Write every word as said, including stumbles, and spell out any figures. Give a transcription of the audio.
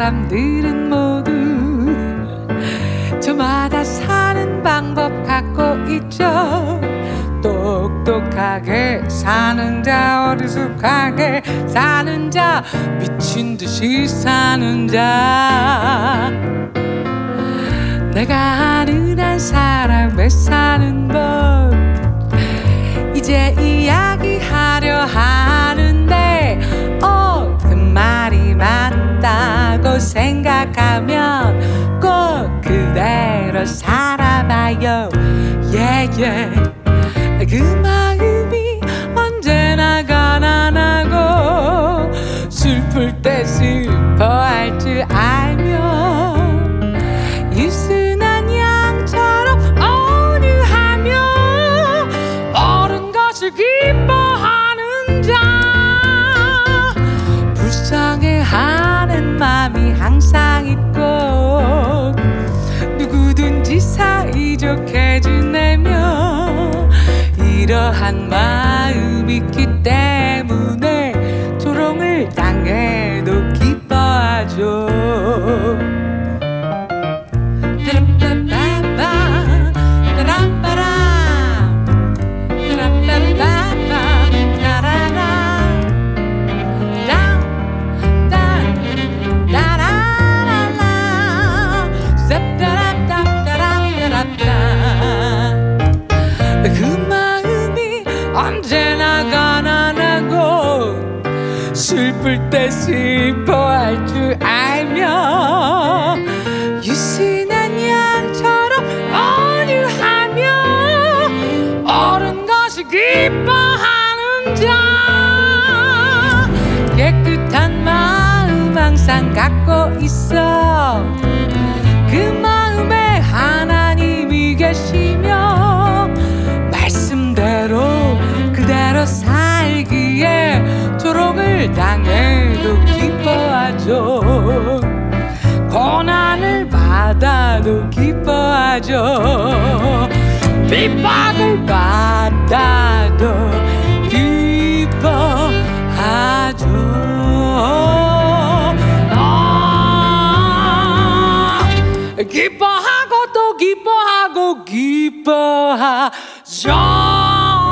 사람들은 모두 저마다 사는 방법 갖고 있죠. 똑똑하게 사는 자, 어리숙하게 사는 자, 미친 듯이 사는 자. 내가 아는 한 사람의 사는 법 이제 이야기하려 하는데, 어, 그 말이 맞다고 생각하면 꼭 그대로 살아봐요. yeah, yeah. 그 마음이 언제나 가난하고 슬플 때 슬퍼할 줄 알면 유순한 양처럼 온유하며 옳은 것을 기뻐하는 자. 불쌍해하는 마음이 항상 있고 누구든지 사이좋게 지내며 이러한 마음이 있기 때문에 조롱을 당해도 기뻐하죠. 언제나 가난하고 슬플 때 슬퍼할 줄 알며 유순한 양처럼 온유하며 옳은 것을 기뻐하는 자. 깨끗한 마음 항상 갖고 있어. 그 마음에 하나님이 계시며 말씀대로 그대로 살기에 조롱을 당해도 기뻐하죠. 고난을 받아도 기뻐하죠. 핍박을 받아도 기뻐하죠. 아, 기뻐하고 또 기뻐하고 기뻐하죠.